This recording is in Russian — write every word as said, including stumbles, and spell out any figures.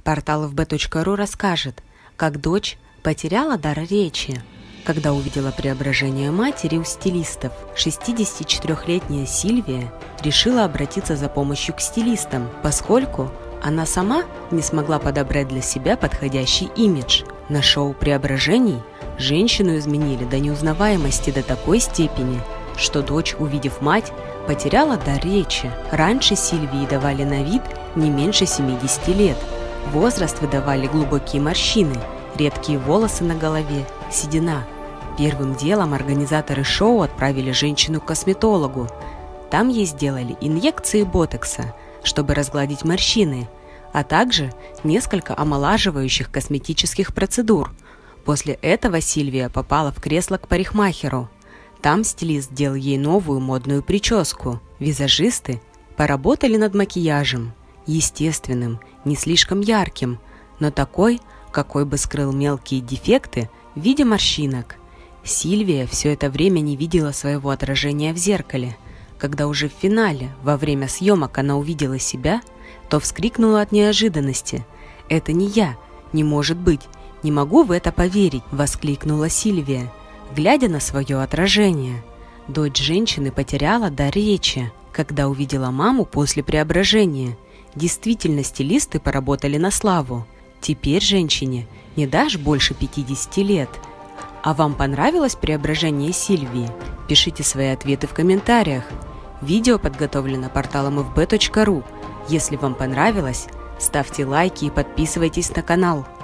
Портал эф бэ точка ру расскажет, как дочь потеряла дар речи. Когда увидела преображение матери у стилистов, шестидесятичетырёхлетняя Сильвия решила обратиться за помощью к стилистам, поскольку она сама не смогла подобрать для себя подходящий имидж. На шоу преображений женщину изменили до неузнаваемости до такой степени, что дочь, увидев мать, потеряла дар речи. Раньше Сильвии давали на вид не меньше семидесяти лет. Возраст выдавали глубокие морщины, редкие волосы на голове, седина. Первым делом организаторы шоу отправили женщину к косметологу. Там ей сделали инъекции ботокса, чтобы разгладить морщины, а также несколько омолаживающих косметических процедур. После этого Сильвия попала в кресло к парикмахеру. Там стилист сделал ей новую модную прическу. Визажисты поработали над макияжем, естественным, не слишком ярким, но такой, какой бы скрыл мелкие дефекты в виде морщинок. Сильвия все это время не видела своего отражения в зеркале. Когда уже в финале, во время съемок, она увидела себя, то вскрикнула от неожиданности. «Это не я! Не может быть! Не могу в это поверить!» – воскликнула Сильвия, глядя на свое отражение. Дочь женщины потеряла дар речи, когда увидела маму после преображения. Действительно, стилисты поработали на славу. Теперь женщине не дашь больше пятидесяти лет. А вам понравилось преображение Сильвии? Пишите свои ответы в комментариях. Видео подготовлено порталом эф бэ точка ру. Если вам понравилось, ставьте лайки и подписывайтесь на канал.